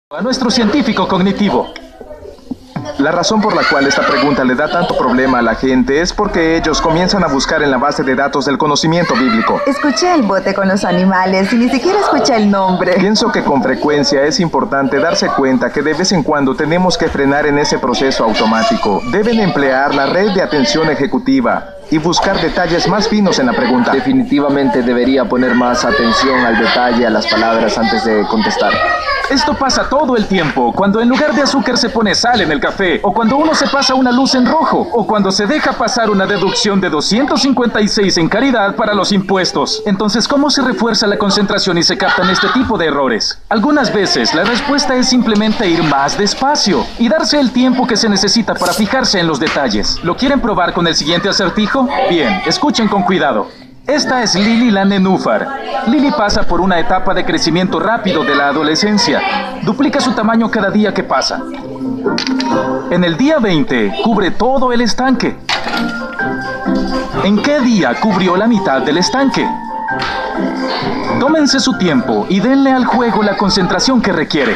A nuestro científico cognitivo. La razón por la cual esta pregunta le da tanto problema a la gente es porque ellos comienzan a buscar en la base de datos del conocimiento bíblico. Escuché el bote con los animales y ni siquiera escuché el nombre. Pienso que con frecuencia es importante darse cuenta que de vez en cuando tenemos que frenar en ese proceso automático. Deben emplear la red de atención ejecutiva y buscar detalles más finos en la pregunta. Definitivamente debería poner más atención al detalle, a las palabras antes de contestar. Esto pasa todo el tiempo, cuando en lugar de azúcar se pone sal en el café, o cuando uno se pasa una luz en rojo, o cuando se deja pasar una deducción de 256 en caridad para los impuestos. Entonces, ¿cómo se refuerza la concentración y se captan este tipo de errores? Algunas veces, la respuesta es simplemente ir más despacio y darse el tiempo que se necesita para fijarse en los detalles. ¿Lo quieren probar con el siguiente acertijo? Bien, escuchen con cuidado. Esta es Lily la nenúfar. Lily pasa por una etapa de crecimiento rápido de la adolescencia. Duplica su tamaño cada día que pasa. En el día 20, cubre todo el estanque. ¿En qué día cubrió la mitad del estanque? Tómense su tiempo y denle al juego la concentración que requiere.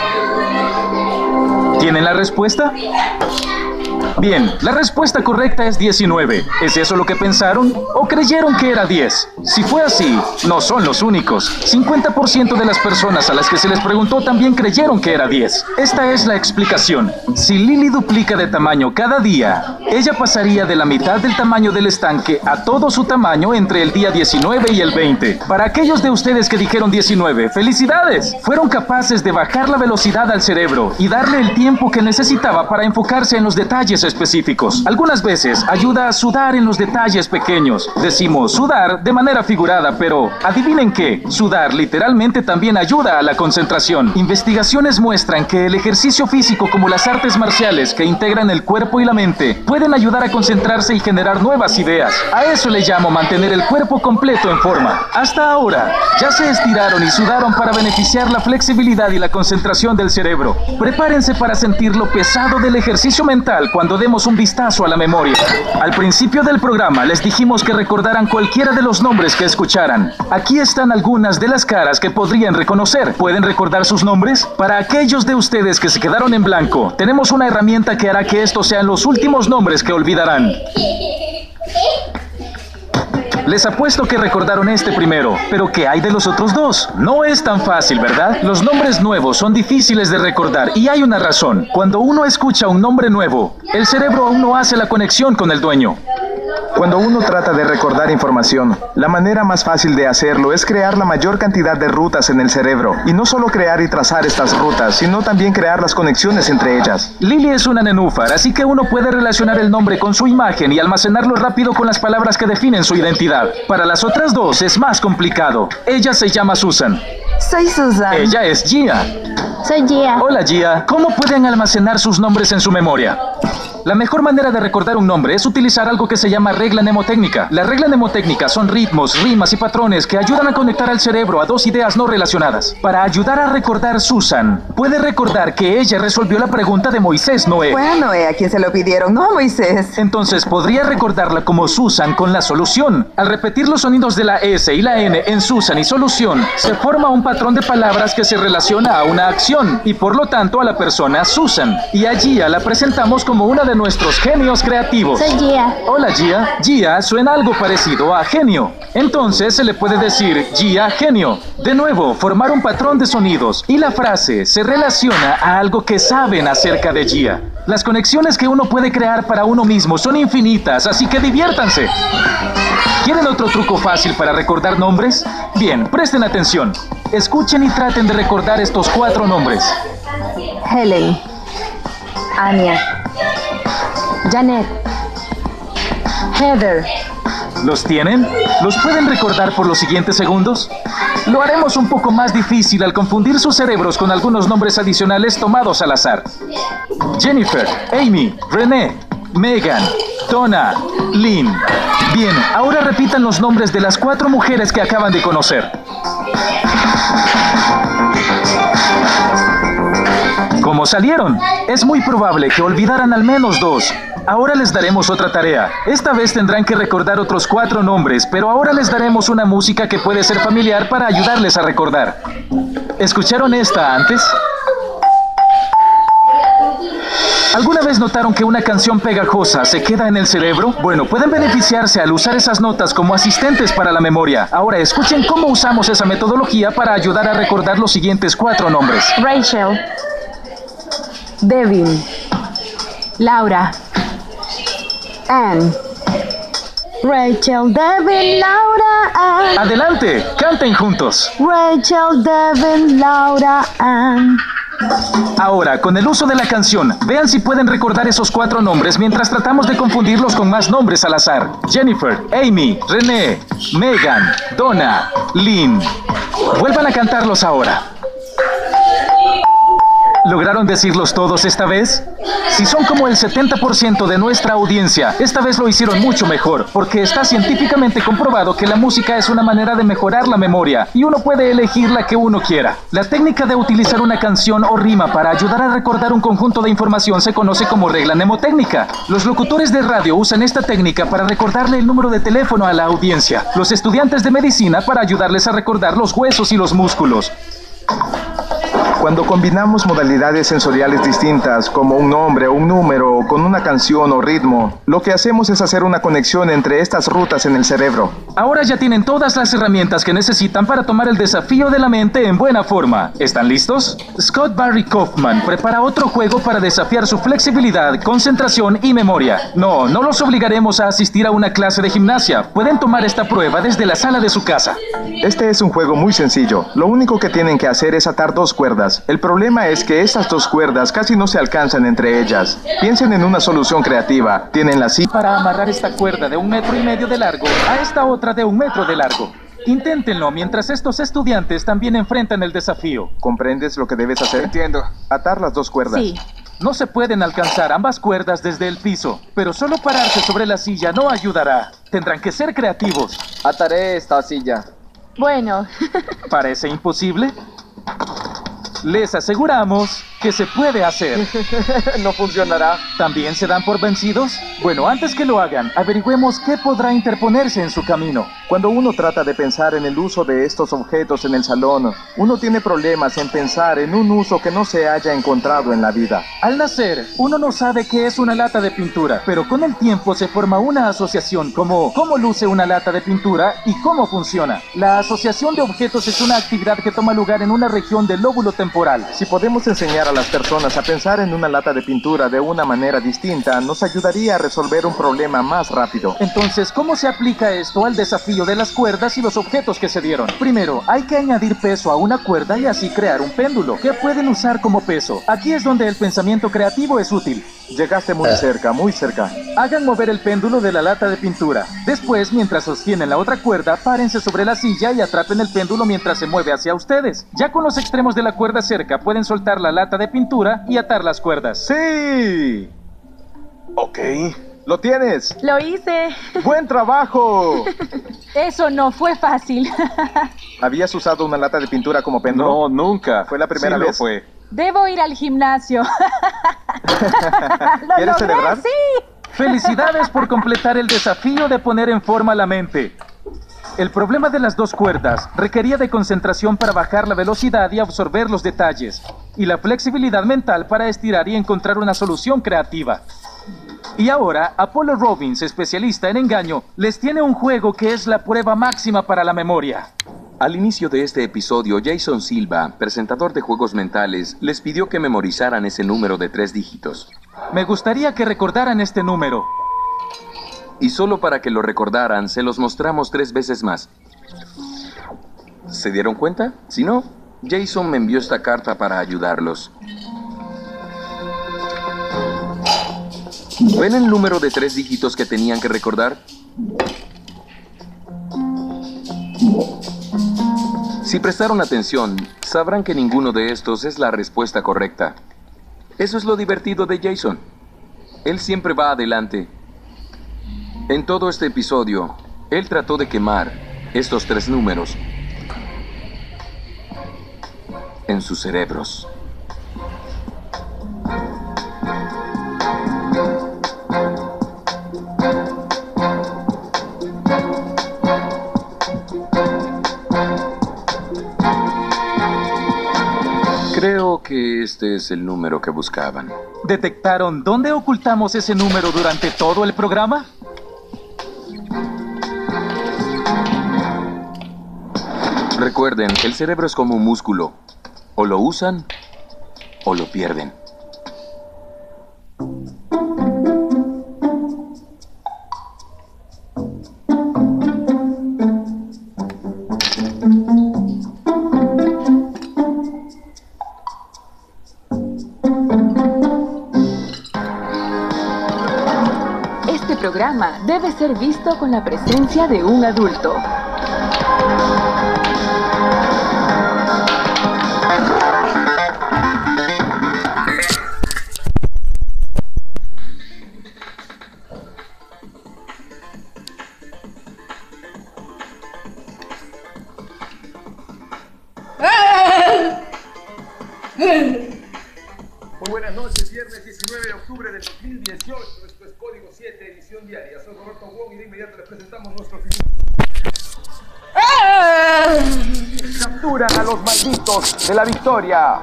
¿Tienen la respuesta? Bien, la respuesta correcta es 19. ¿Es eso lo que pensaron? ¿O creyeron que era 10? Si fue así, no son los únicos. 50% de las personas a las que se les preguntó también creyeron que era 10. Esta es la explicación. Si Lily duplica de tamaño cada día, ella pasaría de la mitad del tamaño del estanque a todo su tamaño entre el día 19 y el 20. Para aquellos de ustedes que dijeron 19, ¡felicidades! Fueron capaces de bajar la velocidad al cerebro y darle el tiempo que necesitaba para enfocarse en los detalles específicos. Algunas veces ayuda a sudar en los detalles pequeños. Decimos sudar de manera figurada, pero adivinen qué, sudar literalmente también ayuda a la concentración. Investigaciones muestran que el ejercicio físico como las artes marciales que integran el cuerpo y la mente pueden ayudar a concentrarse y generar nuevas ideas. A eso le llamo mantener el cuerpo completo en forma. Hasta ahora, ya se estiraron y sudaron para beneficiar la flexibilidad y la concentración del cerebro. Prepárense para sentir lo pesado del ejercicio mental cuando demos un vistazo a la memoria. Al principio del programa les dijimos que recordaran cualquiera de los nombres que escucharan. Aquí están algunas de las caras que podrían reconocer. ¿Pueden recordar sus nombres? Para aquellos de ustedes que se quedaron en blanco, tenemos una herramienta que hará que estos sean los últimos nombres que olvidarán. Les apuesto que recordaron este primero, pero ¿qué hay de los otros dos? No es tan fácil, ¿verdad? Los nombres nuevos son difíciles de recordar y hay una razón. Cuando uno escucha un nombre nuevo, el cerebro aún no hace la conexión con el dueño. Cuando uno trata de recordar información, la manera más fácil de hacerlo es crear la mayor cantidad de rutas en el cerebro. Y no solo crear y trazar estas rutas, sino también crear las conexiones entre ellas. Lily es una nenúfar, así que uno puede relacionar el nombre con su imagen y almacenarlo rápido con las palabras que definen su identidad. Para las otras dos es más complicado. Ella se llama Susan. Soy Susan. Ella es Gia. Soy Gia. Hola Gia, ¿cómo pueden almacenar sus nombres en su memoria? La mejor manera de recordar un nombre es utilizar algo que se llama regla mnemotécnica. La regla mnemotécnica son ritmos, rimas y patrones que ayudan a conectar al cerebro a dos ideas no relacionadas. Para ayudar a recordar Susan, puede recordar que ella resolvió la pregunta de Moisés Noé. Fue a Noé a quien se lo pidieron, no a Moisés. Entonces podría recordarla como Susan con la solución. Al repetir los sonidos de la S y la N en Susan y solución, se forma un patrón de palabras que se relaciona a una acción y por lo tanto a la persona Susan. Y a Gia la presentamos como una de nuestros genios creativos. Soy Gia. Hola Gia. Gia suena algo parecido a genio. Entonces se le puede decir Gia genio. De nuevo, formar un patrón de sonidos y la frase se relaciona a algo que saben acerca de Gia. Las conexiones que uno puede crear para uno mismo son infinitas, así que diviértanse. ¿Quieren otro truco fácil para recordar nombres? Bien, presten atención. Escuchen y traten de recordar estos 4 nombres. Helen. Anya. Janet. Heather. ¿Los tienen? ¿Los pueden recordar por los siguientes segundos? Lo haremos un poco más difícil al confundir sus cerebros con algunos nombres adicionales tomados al azar. Jennifer, Amy, Renee, Megan, Donna, Lynn. Bien, ahora repitan los nombres de las 4 mujeres que acaban de conocer. ¿Cómo salieron? Es muy probable que olvidaran al menos 2. Ahora les daremos otra tarea. Esta vez tendrán que recordar otros 4 nombres, pero ahora les daremos una música que puede ser familiar para ayudarles a recordar. ¿Escucharon esta antes? ¿Alguna vez notaron que una canción pegajosa se queda en el cerebro? Bueno, pueden beneficiarse al usar esas notas como asistentes para la memoria. Ahora escuchen cómo usamos esa metodología para ayudar a recordar los siguientes 4 nombres. Rachel. Devin. Laura. Anne. Rachel, Devin, Laura, Anne. Adelante, canten juntos. Rachel, Devin, Laura, Anne. Ahora, con el uso de la canción, vean si pueden recordar esos 4 nombres mientras tratamos de confundirlos con más nombres al azar. Jennifer, Amy, René, Megan, Donna, Lynn. Vuelvan a cantarlos ahora. ¿Lograron decirlos todos esta vez? Si son como el 70% de nuestra audiencia, esta vez lo hicieron mucho mejor, porque está científicamente comprobado que la música es una manera de mejorar la memoria, y uno puede elegir la que uno quiera. La técnica de utilizar una canción o rima para ayudar a recordar un conjunto de información se conoce como regla mnemotécnica. Los locutores de radio usan esta técnica para recordarle el número de teléfono a la audiencia. Los estudiantes de medicina para ayudarles a recordar los huesos y los músculos. Cuando combinamos modalidades sensoriales distintas, como un nombre o un número, con una canción o ritmo, lo que hacemos es hacer una conexión entre estas rutas en el cerebro. Ahora ya tienen todas las herramientas que necesitan para tomar el desafío de la mente en buena forma. ¿Están listos? Scott Barry Kaufman prepara otro juego para desafiar su flexibilidad, concentración y memoria. No los obligaremos a asistir a una clase de gimnasia. Pueden tomar esta prueba desde la sala de su casa. Este es un juego muy sencillo. Lo único que tienen que hacer es atar 2 cuerdas. El problema es que estas 2 cuerdas casi no se alcanzan entre ellas. Piensen en una solución creativa. Tienen la silla Para amarrar esta cuerda de 1,5 metros de largo a esta otra de 1 metro de largo. Inténtenlo mientras estos estudiantes también enfrentan el desafío. ¿Comprendes lo que debes hacer? Entiendo. Atar las 2 cuerdas. Sí. No se pueden alcanzar ambas cuerdas desde el piso, pero solo pararse sobre la silla no ayudará. Tendrán que ser creativos. Ataré esta silla. Bueno, ¿Parece imposible? Les aseguramos que se puede hacer. No funcionará. ¿También se dan por vencidos? Bueno, antes que lo hagan, averigüemos qué podrá interponerse en su camino. Cuando uno trata de pensar en el uso de estos objetos en el salón, uno tiene problemas en pensar en un uso que no se haya encontrado en la vida. Al nacer, uno no sabe qué es una lata de pintura, pero con el tiempo se forma una asociación como cómo luce una lata de pintura y cómo funciona. La asociación de objetos es una actividad que toma lugar en una región del lóbulo temporal. Si podemos enseñar a las personas a pensar en una lata de pintura de una manera distinta, nos ayudaría a resolver un problema más rápido. Entonces, ¿cómo se aplica esto al desafío de las cuerdas y los objetos que se dieron? Primero, hay que añadir peso a una cuerda y así crear un péndulo, que pueden usar como peso. Aquí es donde el pensamiento creativo es útil. Llegaste muy cerca, muy cerca. Hagan mover el péndulo de la lata de pintura. Después, mientras sostienen la otra cuerda, párense sobre la silla y atrapen el péndulo mientras se mueve hacia ustedes. Ya con los extremos de la cuerda cerca, pueden soltar la lata de pintura y atar las cuerdas. ¡Sí! Ok. ¡Lo tienes! lo hice. ¡Buen trabajo! Eso no fue fácil. ¿Habías usado una lata de pintura como péndulo? No, nunca. ¿Fue la primera Sí, vez? lo fue. Debo ir al gimnasio. ¿Lo ¿Quieres logré? celebrar? Sí. Felicidades por completar el desafío de poner en forma la mente. El problema de las 2 cuerdas requería de concentración para bajar la velocidad y absorber los detalles, y la flexibilidad mental para estirar y encontrar una solución creativa. Y ahora, Apollo Robbins, especialista en engaño, les tiene un juego que es la prueba máxima para la memoria. Al inicio de este episodio, Jason Silva, presentador de juegos mentales, les pidió que memorizaran ese número de 3 dígitos. Me gustaría que recordaran este número. Y solo para que lo recordaran, se los mostramos 3 veces más. ¿Se dieron cuenta? Si no, Jason me envió esta carta para ayudarlos. ¿Ven el número de 3 dígitos que tenían que recordar? Si prestaron atención, sabrán que ninguno de estos es la respuesta correcta. Eso es lo divertido de Jason. Él siempre va adelante. En todo este episodio, él trató de quemar estos 3 números en sus cerebros. Creo que este es el número que buscaban. ¿Detectaron dónde ocultamos ese número durante todo el programa? Recuerden, el cerebro es como un músculo. O lo usan o lo pierden. Este programa debe ser visto con la presencia de un adulto. Muy buenas noches, viernes 19 de octubre del 2018. Esto es Código 7, edición diaria. Soy Roberto Wong y de inmediato les presentamos nuestro Capturan a los malditos de la Victoria.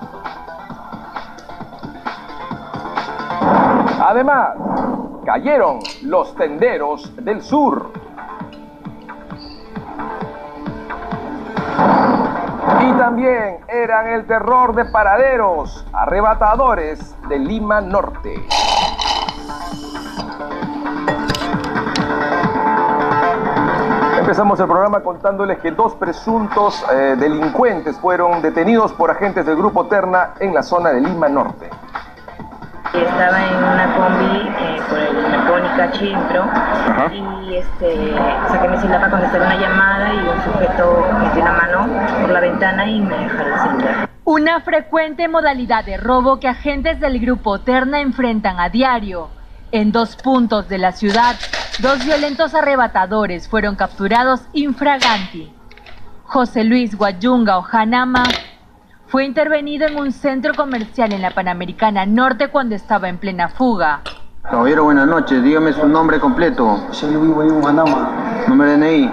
Además, cayeron los tenderos del sur. Y también eran el terror de paraderos, arrebatadores de Lima Norte. Empezamos el programa contándoles que dos presuntos delincuentes fueron detenidos por agentes del Grupo Terna en la zona de Lima Norte. Estaba en una combi por el Mecónica Chimpro y saqué mi celular para contestar una llamada y un sujeto metió la mano por la ventana y me dejó el celular. Una frecuente modalidad de robo que agentes del Grupo Terna enfrentan a diario. En 2 puntos de la ciudad, 2 violentos arrebatadores fueron capturados infraganti. José Luis Guayunga Ojanama fue intervenido en un centro comercial en la Panamericana Norte cuando estaba en plena fuga. Caballero, buenas noches. Dígame su nombre completo. José Luis Guayunga Ojanama. Número de DNI.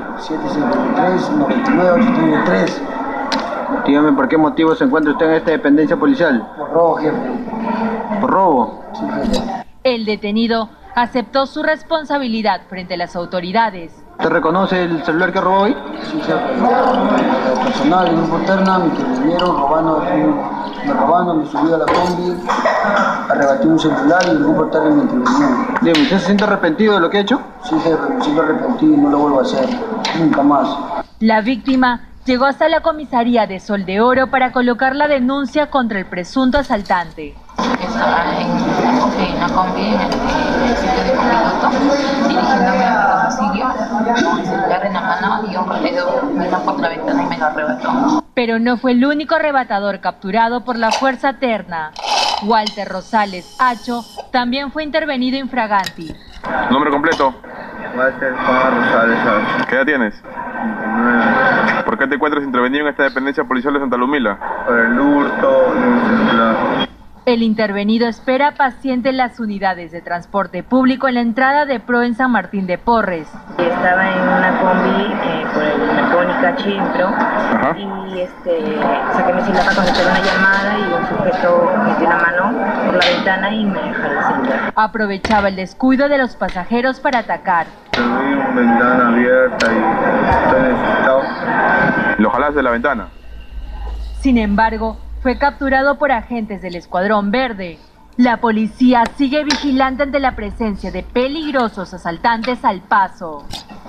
753-99-833. Dígame por qué motivo se encuentra usted en esta dependencia policial. Por robo, jefe. ¿Por robo? Sí, jefe. El detenido aceptó su responsabilidad frente a las autoridades. ¿Usted reconoce el celular que robó hoy? Sí, jefe. El personal del Grupo Terna me intervinieron robando, me subí a la combi, arrebaté un celular y el Grupo Terna me intervino. Dígame, ¿usted se siente arrepentido de lo que ha hecho? Sí, jefe, me siento arrepentido y no lo vuelvo a hacer. Nunca más. La víctima llegó hasta la comisaría de Sol de Oro para colocar la denuncia contra el presunto asaltante. Estaba en una combi en el sitio de copiloto, dirigiéndome al domicilio con el celular en la mano y un corredor vino por la ventana y me lo arrebató. Pero no fue el único arrebatador capturado por la Fuerza Terna. Walter Rosales Hacho también fue intervenido infraganti. ¿Nombre completo? Walter Rosales Hacho. ¿Qué edad tienes? 29. ¿Por qué te encuentras intervenido en esta dependencia policial de Santa Lumila? Por el hurto de un celular. El intervenido espera paciente en las unidades de transporte público en la entrada de Pro en San Martín de Porres. Estaba en una combi por el Mecónica Chimpro y saqué mi celular para contestar una llamada y un sujeto metió la mano por la ventana y me dejó el celular. Aprovechaba el descuido de los pasajeros para atacar. Vi una ventana abierta y estoy necesitado. ¿Lo jalaste de la ventana? Sin embargo, fue capturado por agentes del Escuadrón Verde. La policía sigue vigilante ante la presencia de peligrosos asaltantes al paso.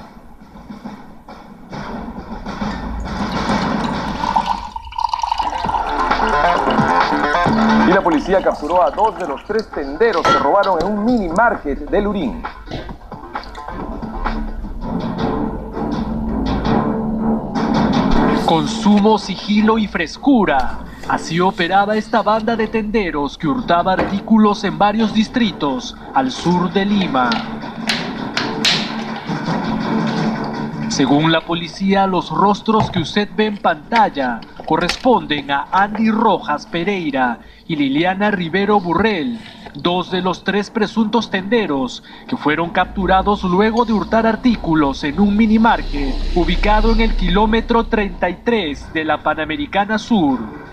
Y la policía capturó a 2 de los 3 tenderos que robaron en un mini market de Lurín. Consumo, sigilo y frescura. Así operaba esta banda de tenderos que hurtaba artículos en varios distritos al sur de Lima. Según la policía, los rostros que usted ve en pantalla corresponden a Andy Rojas Pereira y Liliana Rivero Burrell, 2 de los 3 presuntos tenderos que fueron capturados luego de hurtar artículos en un minimarket ubicado en el kilómetro 33 de la Panamericana Sur.